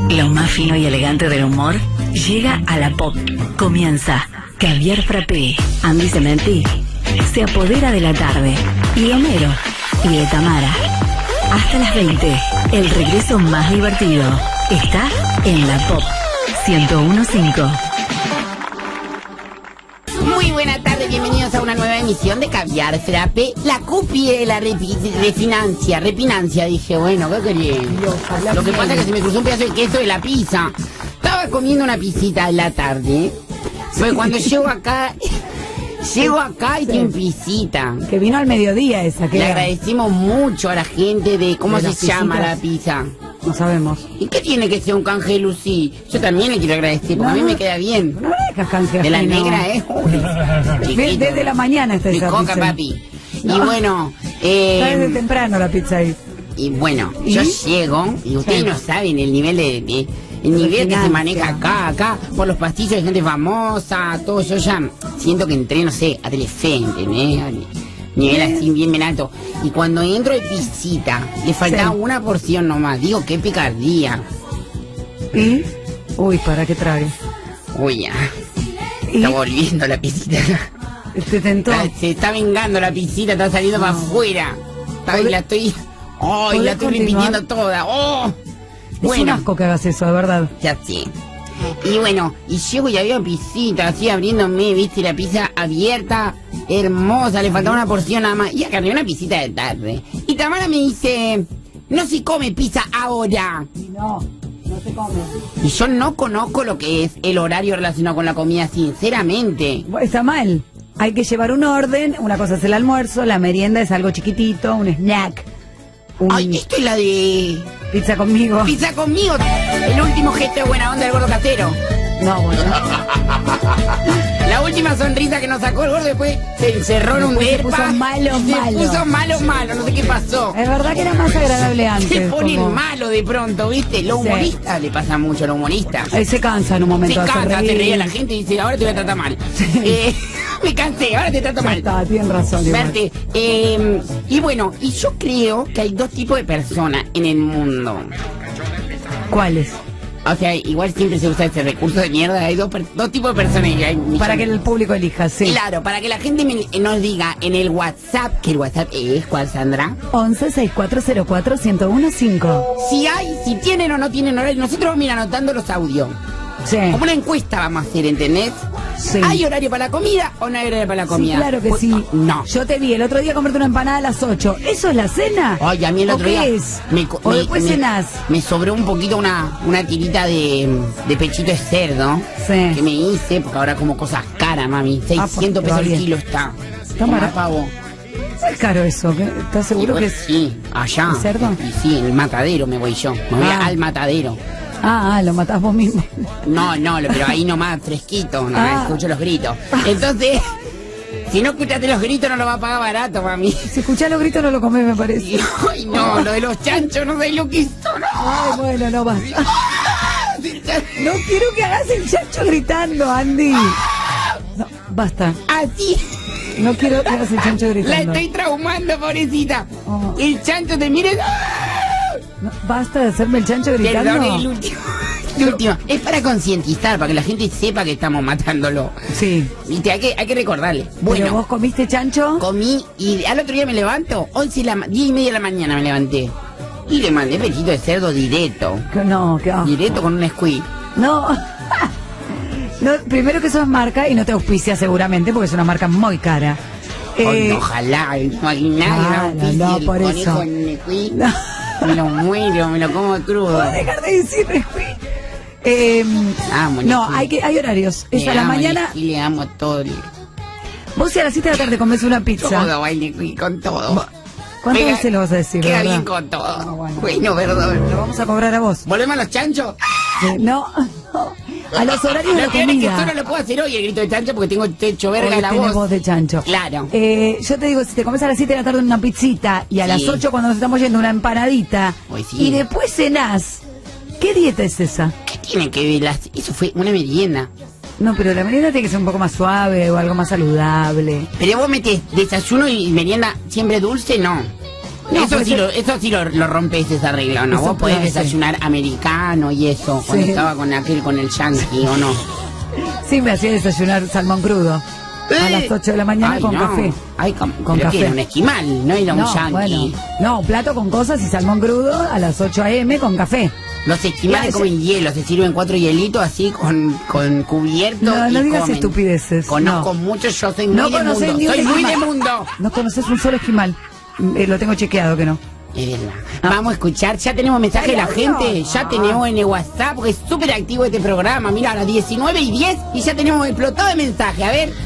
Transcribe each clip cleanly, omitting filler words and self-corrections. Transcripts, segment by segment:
Lo más fino y elegante del humor llega a la pop. Comienza Caviar Frappé. Andy Cementi se apodera de la tarde. Y Homero y de Tamara. Hasta las 20. El regreso más divertido está en la pop 101.5. Muy buena tarde, bienvenidos a una nueva emisión de Caviar Frappé. La cupie, la repinancia, dije, bueno, ¿qué quería? Lo que pasa es que se me cruzó un pedazo de queso de la pizza. Estaba comiendo una pisita en la tarde, pero cuando llego acá y tiene pisita. Que vino al mediodía esa, que le agradecemos mucho a la gente de, ¿cómo se llama la pizza? No sabemos. ¿Y qué tiene que ser un canje Lucy? Yo también le quiero agradecer, porque a mí me queda bien. No dejas canje de la ajeno. negra, Uy, desde la mañana está mi esa coca, pizza. papi. Y bueno, está desde temprano la pizza ahí. y bueno, yo llego, y ustedes no saben el nivel el nivel que se maneja acá, por los pasillos de gente famosa, todo. Yo ya siento que entré, no sé, a Telefe, ¿entendés? Nivel así bien alto. Y cuando entro de pisita, le faltaba una porción nomás. Digo, qué picardía. ¿Y? Uy, para que trague. Uy, ya. ¿Y? Está volviendo la pisita. ¿Te tentó? Se está vengando la pisita, está saliendo para afuera. La estoy repitiendo toda. ¡Oh! Es un asco que hagas eso, de verdad. Ya sé. Y bueno, y llego y había pisita así abriéndome, viste, la pizza abierta, hermosa, le faltaba una porción nada más. Y agarré una pisita de tarde. Y Tamara me dice, no se come pizza ahora. No se come. Y yo no conozco lo que es el horario relacionado con la comida, sinceramente. Está mal. Hay que llevar un orden. Una cosa es el almuerzo, la merienda es algo chiquitito, un snack. Ay, esto es la de... Pizza conmigo. Pizza conmigo. El último gesto de buena onda del gordo casero. No, bueno. La última sonrisa que nos sacó el gordo, después se encerró en un Después se depa. puso malo, No sé qué pasó. Es verdad que era más agradable antes. Se pone como... malo de pronto, ¿viste? Lo humorista le pasa mucho a los humoristas. Ahí se cansa en un momento. Se cansa, reír. se reía la gente y dice, ahora te voy a tratar mal. Me cansé, ahora te trato mal. Está, tienen razón. Verte, y bueno, y yo creo que hay dos tipos de personas en el mundo. ¿Cuáles? O sea, igual siempre se usa ese recurso de mierda. Hay dos tipos de personas. Para que el público elija, sí. Claro, para que la gente nos diga en el WhatsApp, que el WhatsApp es, ¿cuál, Sandra? 11-6404-1015. Si tienen o no tienen horario. Nosotros vamos a ir anotando los audios. Sí. Como una encuesta vamos a hacer, ¿entendés? Sí. ¿Hay horario para la comida o no hay horario para la comida? Sí, claro que Pues, sí. No. Yo te vi el otro día comerte una empanada a las 8. ¿Eso es la cena? Ay, a mí el ¿O otro qué día es? ¿O después cenás? Me sobró un poquito una tirita de pechito de cerdo. Sí. Que me hice, porque ahora como cosas caras, mami. 600 pesos el kilo está. Cámara. Pavo. Es caro eso. ¿Estás seguro que es? Sí, allá. ¿El cerdo? Y sí, en el matadero me voy yo. Me voy al matadero. Lo matás vos mismo. No, pero ahí nomás, fresquito, no escucho los gritos. Entonces, si no escuchaste los gritos no lo va a pagar barato, mami. Si escuchás los gritos no lo comés, me parece. Ay, no, lo de los chanchos, no sé lo que hizo, no. Ay, bueno, no basta. No quiero que hagas el chancho gritando, Andy. No, basta. Así. No quiero que hagas el chancho gritando. La estoy traumando, pobrecita. Oh. El chancho te mire. No, basta de hacerme el chancho gritando. Perdón, el último. Es para concientizar, para que la gente sepa que estamos matándolo. Sí. Viste, hay que recordarle. Bueno, Bueno, ¿vos comiste chancho? comí y al otro día me levanto, 10:30 de la mañana me levanté. Y le mandé pechito de cerdo directo. No, qué asco. Directo con un squid. No. No, primero que eso es marca y no te auspicia seguramente porque es una marca muy cara. Ojalá, no hay nadie no, por el eso. conejo en el squid. No. Me lo muero, me lo como crudo. ¿Puedo dejar de decir squid? No, hay horarios. Es a la mañana. Y le amo todo. Vos si a las 7 de la tarde comés una pizza. Todo baile con todo. ¿Cuántas veces lo vas a decir? Queda verdad? bien con todo. No, bueno. Bueno, perdón. Lo vamos a cobrar a vos. ¿Volvemos a los chanchos? No. A los horarios de Lo la que es que comida. esto no lo puedo hacer hoy, el grito de chancho, porque tengo techo verga Hoy en la tenés voz de chancho. Claro. Yo te digo, si te comes a las 7 de la tarde una pizzita y a Sí. las 8 cuando nos estamos yendo una empanadita Hoy sí. y después cenás, ¿qué dieta es esa? ¿Qué tiene que ver? Eso fue una merienda. No, pero la merienda tiene que ser un poco más suave o algo más saludable. Pero vos metés desayuno y merienda siempre dulce, no. No, eso pues sí lo rompes esa regla, ¿no? Eso Vos podés puede ser. desayunar americano y eso, cuando Sí. estaba con el yankee, ¿o no? Sí, me hacía desayunar salmón crudo. A las 8 de la mañana Ay, con no. café. Ay, Con pero café. que era un esquimal, no era un yankee. Bueno, no, plato con cosas y salmón crudo a las 8 a.m. con café. Los esquimales comen hielo, se sirven 4 hielitos así con cubierto. No, y no digas comen. estupideces. Conozco No. mucho, yo soy muy No de conocés mundo. ni un Soy muy de esquimal. mundo. No conoces un solo esquimal. Lo tengo chequeado que no. Es verdad. Vamos a escuchar, ya tenemos mensaje de la Ay, gente, no. ya tenemos en el WhatsApp, porque es súper activo este programa. Mira, a las 19:10 y ya tenemos explotado de mensaje. A ver.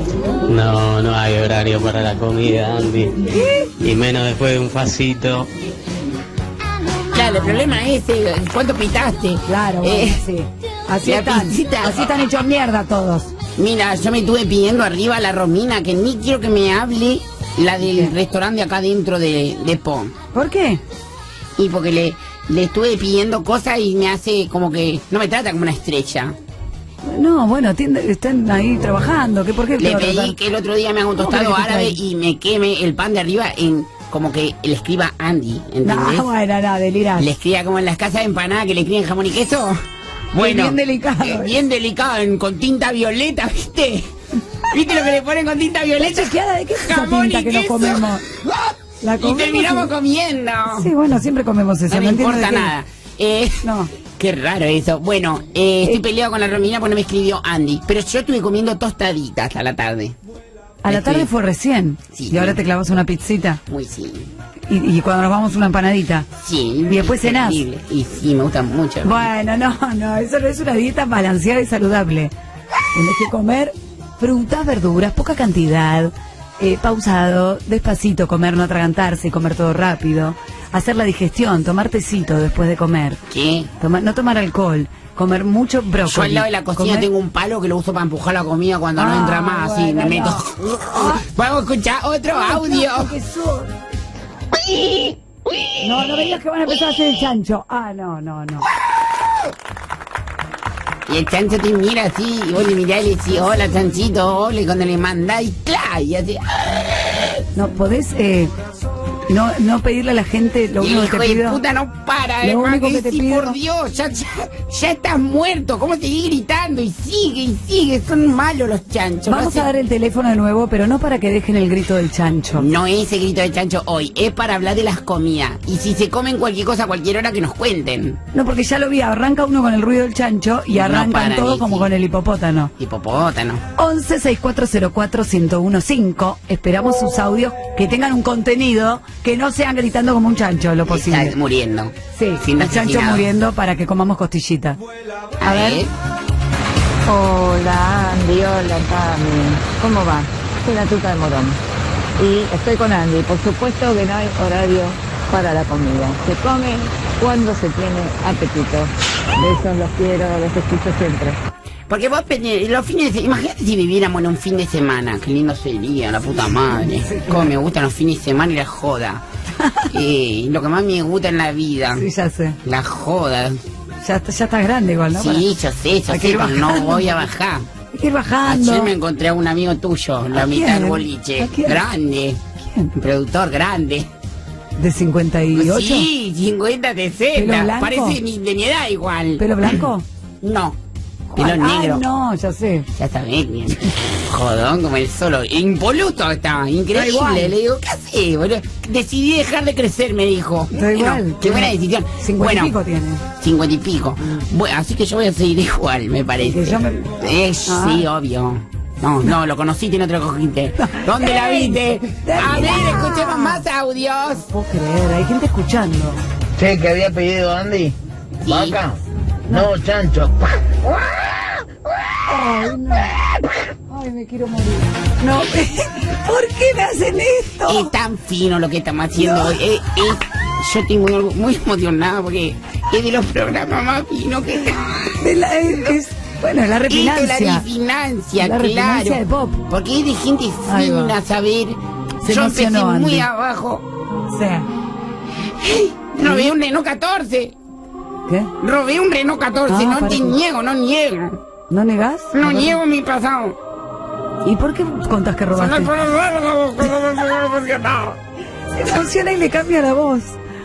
No hay horario para la comida, Andy. Y menos después de un facito. Claro, el problema es cuánto pitaste. Claro, bueno, sí. Así la están. pisita. Así están hechos mierda todos. Mira, yo me estuve pidiendo arriba a la Romina, que ni quiero que me hable la del restaurante acá dentro de Po. ¿Por qué? Y porque le estuve pidiendo cosas y me hace como que no me trata como una estrella. No, bueno, están ahí trabajando. ¿Por qué te Le va a pedí tratar? que el otro día me haga un ¿Cómo tostado querés que árabe traiga? y me queme el pan de arriba en como que le escriba Andy, ¿entendés? No, bueno, no, delirás. Le escriba como en las casas de empanada que le escriben jamón y queso. Bueno, bien delicado. Bien delicado, con tinta violeta, ¿viste? ¿Viste lo que le ponen con tinta violeta? ¿Chequeada de qué es esa Jamón tinta y que no queso. comemos? La Y comemos terminamos y- comiendo. Sí, bueno, siempre comemos eso. No me entiendo importa de qué. nada. No. Qué raro eso. Bueno, estoy peleado con la Romina porque no me escribió Andy. Pero yo estuve comiendo tostaditas a la tarde. A la tarde fue recién. Sí. Y ahora te clavas una pizzita. Muy sí. Y cuando nos vamos una empanadita. Sí. Y después cenás. terrible. Y sí, me gusta mucho. Bueno, no, eso no es una dieta balanceada y saludable. Tienes que comer frutas, verduras, poca cantidad, pausado, despacito, comer, no atragantarse y comer todo rápido. Hacer la digestión, tomar tecito después de comer. ¿Qué? No tomar alcohol, comer mucho brócoli. Yo al lado de la cocina comer- tengo un palo que lo uso para empujar la comida cuando no entra más, así bueno, me meto. no. Vamos a escuchar otro audio. ¿Qué sos? No me digas que van a empezar a hacer el chancho. No. Y el chancho te mira así, y vos le mirás y le decís, hola chanchito, hola, y cuando le mandáis, ¡claro! Y así, No podés no pedirle a la gente lo y el único hijo que te de pido. puta no para, Lo hermano, único que te sí, pido- por Dios, ya estás muerto, ¿cómo seguís gritando? Y sigue, son malos los chanchos. Vamos a dar el teléfono de nuevo, pero no para que dejen el grito del chancho. No es el grito de chancho hoy, es para hablar de las comidas. Y si se comen cualquier cosa a cualquier hora, que nos cuenten. No, porque ya lo vi, arranca uno con el ruido del chancho y No arrancan paran, todos y como sí. con el hipopótamo. Hipopótano. 11 6404 1015. Esperamos sus audios que tengan un contenido, que no sean gritando como un chancho, lo posible. Está muriendo. Sí, Siendo el chancho asesinado. muriendo para que comamos costillita. A ver. Hola Andy, hola Tami. ¿Cómo va? Soy la tuta de Morón. Y estoy con Andy. Por supuesto que no hay horario para la comida. Se come cuando se tiene apetito. Besos, los quiero, los escucho siempre. Porque vos, los fines de semana, imagínate si viviéramos en un fin de semana, qué lindo sería, la puta madre. Cómo me gustan los fines de semana y la joda. Lo que más me gusta en la vida, Sí, ya sé. la joda. Ya estás grande igual, ¿no? Sí, yo sé, Hay que ir pero no bajando. voy a bajar. Hay que ir bajando. Ayer me encontré a un amigo tuyo, la ¿A mitad quién? del boliche. ¿A quién? Grande. ¿Quién? Un productor grande. ¿De 58? Sí, 50, ¿Pelo 60. blanco? Parece de mi edad igual. ¿Pelo blanco? No. Pelo Ay, negro. no, ya sé. Ya sabés, bien. Jodón como el solo. Impoluto estaba, increíble. igual. Le digo, ¿qué haces, boludo? Decidí dejar de crecer, me dijo. Da igual. Qué buena decisión. 50 y pico tiene. 50 y pico. Bueno, así que yo voy a seguir igual, me parece. Que yo me- Sí, obvio. No, lo conociste y no te lo cogiste. ¿Dónde la viste? A ver, escuchemos más audios. No puedo creer, hay gente escuchando. Che, que había pedido Andy. Sí. ¿Vaca? No, chancho. Ay, no. Ay, me quiero morir. No, ¿por qué me hacen esto? Es tan fino lo que estamos haciendo No. hoy. Yo estoy muy emocionada porque es de los programas más finos que Bueno, la Esto es la refinancia. refinancia, La claro. refinancia de pop. Porque es de gente Ahí va. fina, saber. Se Yo empecé emocionó, muy Andy. abajo. O sea, Robé un Renault 14. ¿qué? Robé un Renault 14. Ah, no para te que- niego, no niego. ¿No negás? No niego mi pasado. ¿Y por qué contás que robaste? Se emociona y le cambia la voz.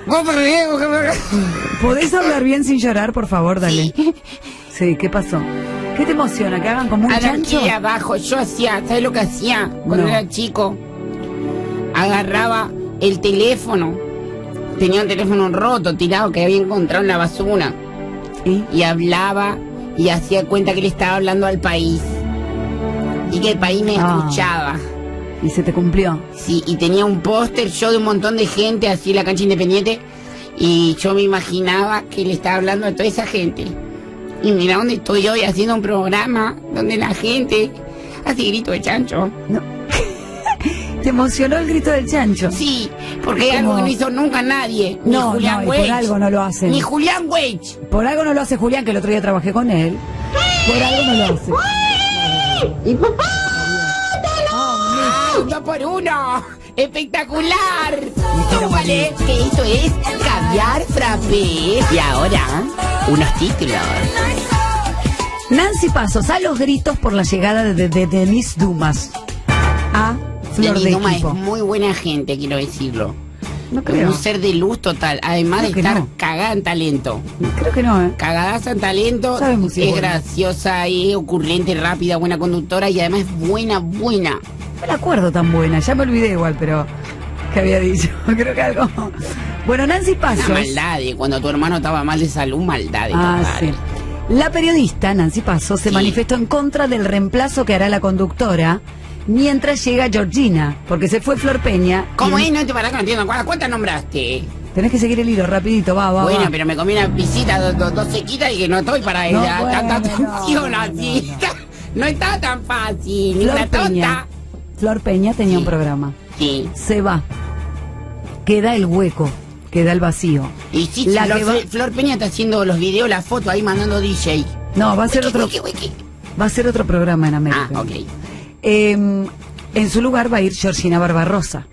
¿Podés hablar bien sin llorar, por favor? Dale. Sí, ¿qué pasó? ¿Qué te emociona? ¿Que hagan como un chancho? Aquí abajo, yo hacía, ¿sabes lo que hacía cuando era chico? Agarraba el teléfono, tenía un teléfono roto, tirado, que había encontrado en la basura. Y hablaba y hacía cuenta que le estaba hablando al país. Y que el país me escuchaba. ¿Y se te cumplió? Sí, y tenía un póster yo de un montón de gente así en la cancha Independiente. Y yo me imaginaba que le estaba hablando a toda esa gente. Y mira dónde estoy hoy haciendo un programa donde la gente hace grito de chancho. No. ¿Te emocionó el grito del chancho? Sí, porque es algo que no hizo nunca nadie. Ni No, Julián no, y Weich. por algo no lo hacen. Ni Julián Weich. Por algo no lo hace Julián, que el otro día trabajé con él. Por algo no lo hace. ¡Y papá! ¡Un 2 por 1! ¡Espectacular! Súbale, que esto es Caviar Frappé. Y ahora, unos títulos. Nancy Pasos a los gritos por la llegada de Denise Dumas a Flor Denise de Dumas Equipo. es muy buena gente, quiero decirlo. No creo. Un ser de luz total, además Creo de que estar no. cagada en talento. Creo que no, ¿eh? Cagadaza en talento, Sabe música, es bueno. graciosa, es ocurrente, rápida, buena conductora y además es buena. No la acuerdo tan buena, ya me olvidé igual, pero ¿qué había dicho? Creo que algo. Bueno, Nancy Pasos. Una maldad, cuando tu hermano estaba mal de salud, maldad. Sí. La periodista Nancy Pasos se manifestó en contra del reemplazo que hará la conductora mientras llega Georgina, porque se fue Flor Peña. ¿Cómo es? No te parás que no entiendo. ¿Cuántas nombraste? Tenés que seguir el hilo rapidito, va. Bueno, pero me comí una visita, dos sequitas y que no estoy para No, ella. bueno, Tanta no, atención así. No está tan fácil. Ni Flor la tonta. Peña. Flor Peña tenía un programa. Sí. Se va. Queda el hueco, queda el vacío. Y sí, La que va- Flor Peña está haciendo los videos, las fotos ahí mandando DJ. No, va a ser otro. Wiki. Va a ser otro programa en América. Ah, ok. En su lugar va a ir Georgina Barbarosa.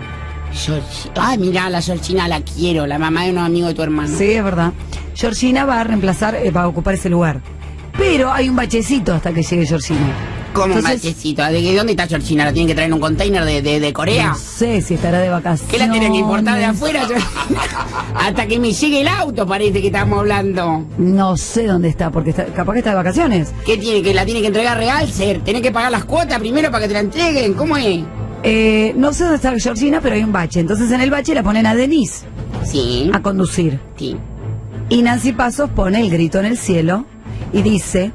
Mirá, la Georgina la quiero, la mamá de unos amigos de tu hermano. Sí, es verdad. Georgina va a reemplazar, va a ocupar ese lugar. Pero hay un bachecito hasta que llegue Georgina. ¿Cómo un Entonces, bachecito? ¿De dónde está Georgina? ¿La tienen que traer en un container de Corea? No sé si estará de vacaciones. ¿Qué la tienen que importar de afuera? Hasta que me llegue el auto parece que estamos hablando. No sé dónde está, porque capaz que está de vacaciones. ¿Qué tiene? ¿Que la tiene que entregar Realcer? ¿Tenés que pagar las cuotas primero para que te la entreguen? ¿Cómo es? No sé dónde está Georgina, pero hay un bache. Entonces en el bache la ponen a Denise Sí. a conducir. Sí. Y Nancy Pasos pone el grito en el cielo y dice,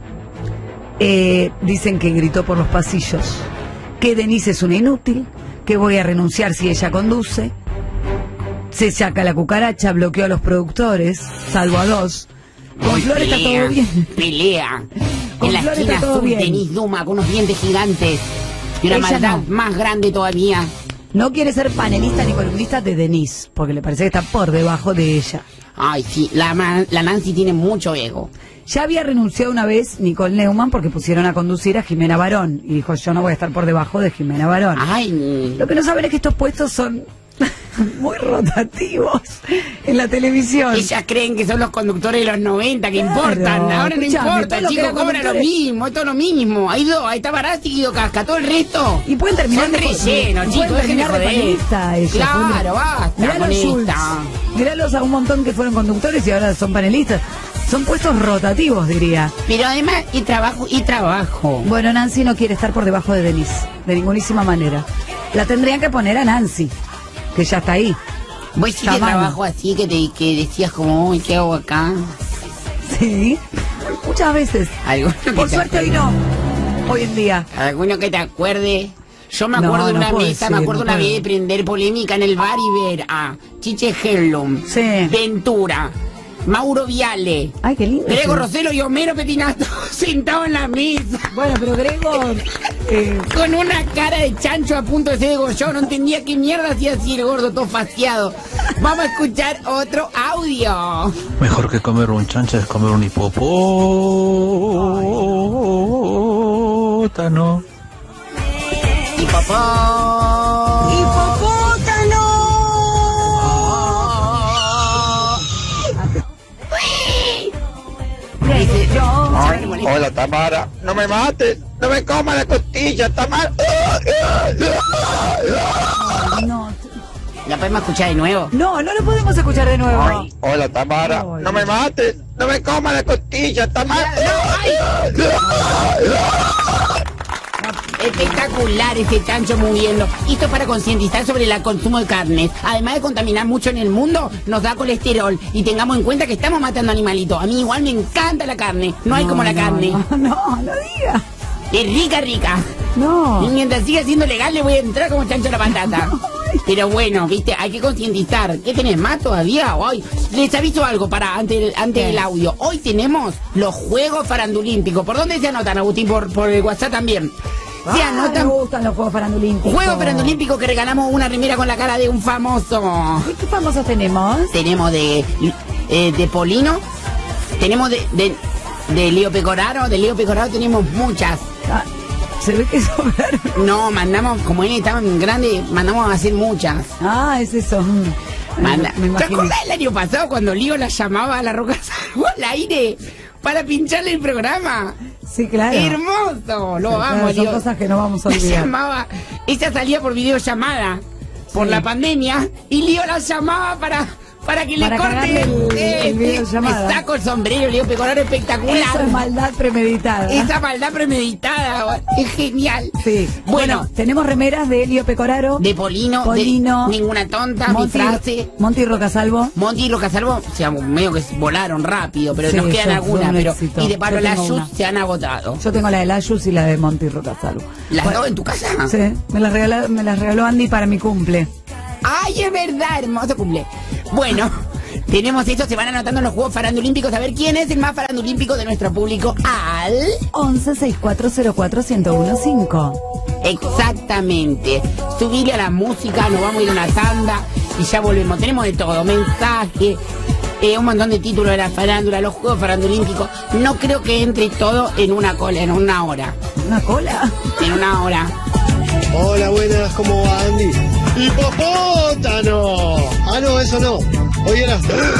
dicen que gritó por los pasillos, que Denise es una inútil, que voy a renunciar si ella conduce. Se saca la cucaracha, bloqueó a los productores, salvo a 2. Con Hoy Flor está todo bien. Pelea. Con En la Flor está esquina todo azul, bien. Denise Duma con unos dientes gigantes. Y una Ella maldad no. más grande todavía. No quiere ser panelista ni columnista de Denise, porque le parece que está por debajo de ella. Ay, sí, la Nancy tiene mucho ego. Ya había renunciado una vez Nicole Neumann porque pusieron a conducir a Jimena Barón. Y dijo, yo no voy a estar por debajo de Jimena Barón. Ay, Lo que no saben es que estos puestos son muy rotativos en la televisión. ellas creen que son los conductores de los 90, que Claro, importan. Ahora no escuchame, importa, todo lo que chicos, eran cobran lo conductores. mismo, es todo lo mismo. Ahí está Barassi y Guido Casca, todo el resto. Y pueden terminar son de relleno, y chicos, pueden dejen de terminar de joder. panelista ellos. Claro, basta Mirá con los Schultz, esta. Míralos a un montón que fueron conductores y ahora son panelistas. Son puestos rotativos, diría. Pero además, y trabajo. Bueno, Nancy no quiere estar por debajo de Denise, de ningunísima manera. La tendrían que poner a Nancy, que ya está ahí. Vos hiciste Tamaño. trabajo así que decías como, uy, ¿qué hago acá? Sí, muchas veces. Alguno que Por te suerte hoy acuerde. no, hoy en día. Alguno que te acuerde. Yo me No, acuerdo de no una puedo mesa, decir, me acuerdo no una puedo. vez de prender polémica en el bar y ver a Chiche Hellum, Sí. Ventura, Mauro Viale, Ay, qué lindo. Grego Sí. Roselo y Homero Petinato sentados en la mesa. Bueno, pero Grego, Con una cara de chancho a punto de ser degollado. No entendía qué mierda hacía así el gordo, todo faciado. Vamos a escuchar otro audio. Mejor que comer un chancho es comer un hipopótamo. Y papá. Ay, hola Tamara, no me mates, no me comas la costilla, Tamara. no. ¿La podemos escuchar de nuevo? No, no lo podemos escuchar de nuevo. Ay, hola, Tamara. Ay. No me mates. No me comas la costilla, Tamara. Espectacular ese chancho muriendo. Esto es para concientizar sobre el consumo de carnes. Además de contaminar mucho en el mundo, nos da colesterol. Y tengamos en cuenta que estamos matando animalitos. A mí igual me encanta la carne. No hay como la carne. No digas. Es rica, rica. No. Y mientras siga siendo legal le voy a entrar como chancho a la patata. Pero bueno, viste, hay que concientizar. ¿Qué tenés más todavía? Hoy les aviso algo para antes del audio. Hoy tenemos los Juegos Farandulímpicos. ¿Por dónde se anotan, Agustín? Por el WhatsApp también. Se anotan. Me gustan los Juegos Farandulímpicos. Juegos Farandulímpicos que regalamos una remera con la cara de un famoso. ¿Y qué famosos tenemos? Tenemos de Polino. Tenemos de Lío Pecoraro. De Lío Pecoraro tenemos muchas. Ah, se ve que sobraron. No, mandamos, como él estaba en grande, mandamos a hacer muchas. Ah, es eso. Me ¿Te imagino. acuerdas el año pasado cuando Lío la llamaba a la Roca Salvo al aire para pincharle el programa? Sí, claro. ¡Hermoso! Lo Claro, amo, son Lío. cosas que no vamos a La olvidar. llamaba, ella salía por videollamada por Sí. la pandemia y Lío la llamaba para que le Para corte cagarle el videollamada. Me saco el sombrero, Lío Pecoraro, espectacular. Eso es maldad premeditada. Esa maldad premeditada, es genial. Sí. Bueno, tenemos remeras de Elio Pecoraro. de Polino, Polino, de Ninguna Tonta, mi frase. Monty Rocasalvo. Monty y Rocasalvo, o sea, medio que volaron rápido, pero Sí, nos quedan fue algunas. un Pero éxito. y de Pablo Yo tengo Layuz una. se han agotado. Yo tengo la de Layus y la de Monty Rocasalvo. ¿Las Bueno, dos en tu casa? Sí, me las regaló Andy para mi cumple. ¡Ay, es verdad! Hermoso cumple. Bueno, tenemos eso, se van anotando en los Juegos Farandulímpicos. A ver quién es el más farandulímpico de nuestro público. Al 11-6404-1015. Exactamente. Subirle a la música, nos vamos a ir a una tanda y ya volvemos. Tenemos de todo, mensaje, un montón de títulos de la farándula, los Juegos Farandulímpicos. No creo que entre todo en una cola, en una hora. ¿Una cola? En una hora. Hola, buenas, ¿cómo va, Andy? ¡Hipopótano! Ah, no, eso no. Hoy era...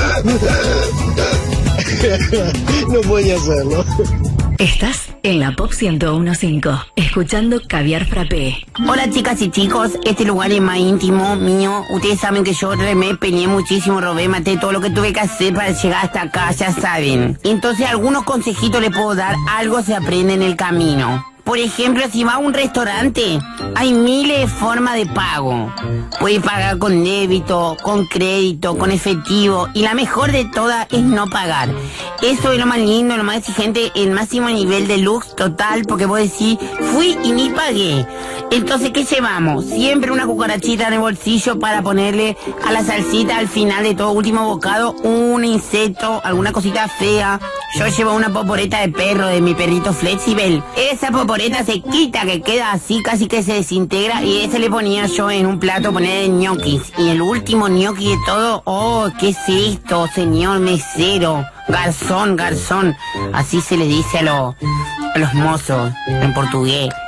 No podía hacerlo. Estás en la Pop 101.5, escuchando Caviar Frappé. Hola chicas y chicos, este lugar es más íntimo mío. Ustedes saben que yo remé, peleé muchísimo, robé, maté todo lo que tuve que hacer para llegar hasta acá, ya saben. Entonces algunos consejitos les puedo dar, algo se aprende en el camino. Por ejemplo, si va a un restaurante, hay miles de formas de pago. Puedes pagar con débito, con crédito, con efectivo. Y la mejor de todas es no pagar. Eso es lo más lindo, lo más exigente, el máximo nivel de lux total. Porque vos decís, fui y ni pagué. Entonces, ¿qué llevamos? Siempre una cucarachita en el bolsillo para ponerle a la salsita al final de todo último bocado un insecto, alguna cosita fea. Yo llevo una poporeta de perro de mi perrito Flexible. Esa poporeta se quita, que queda así, casi que se desintegra. Y ese le ponía yo en un plato, poner ñoquis. Y el último ñoqui de todo, oh, ¿qué es esto, señor mesero? Garzón, garzón. Así se le dice a los mozos en portugués.